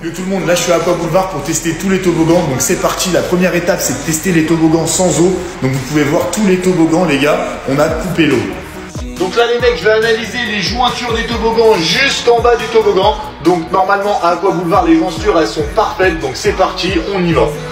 Yo tout le monde, là je suis à Aqua Boulevard pour tester tous les toboggans, donc c'est parti. La première étape c'est de tester les toboggans sans eau, donc vous pouvez voir tous les toboggans les gars, on a coupé l'eau. Donc là les mecs, je vais analyser les jointures des toboggans jusqu'en bas du toboggan. Donc normalement à Aqua Boulevard les jointures elles sont parfaites, donc c'est parti, on y va.